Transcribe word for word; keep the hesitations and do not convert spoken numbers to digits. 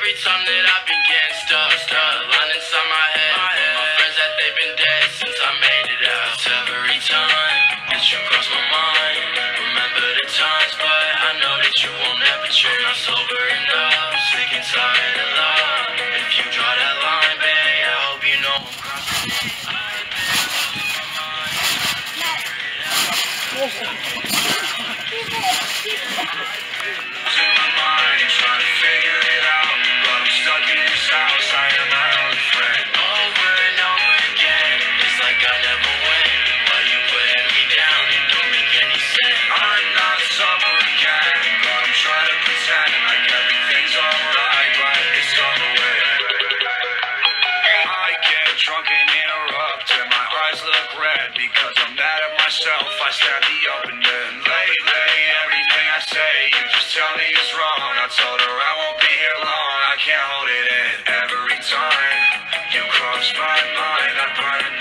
every time that I've been getting stuck, stuck, lying inside my head. My friends that they've been dead since I made it out. Every time that you cross my mind, remember the times, but I know that you won't ever change. Not sober enough, sick and tired of love. If you draw that line, babe, I hope you know I'm crossing it. Losing my mind, trying to figure it out, but I'm stuck in this house. I am my only friend. Over and over again, it's like I never win. Why you putting me down? It don't make any sense. I'm not sober again, but I'm trying to pretend like everything's alright, but it's gone away. I get drunk and interrupt, and my eyes look red because I'm mad at myself. I stab the open end. Lately, everything I say, you just tell me it's wrong. I told her I won't be here long, I can't hold it in. Every time you cross my mind, I burn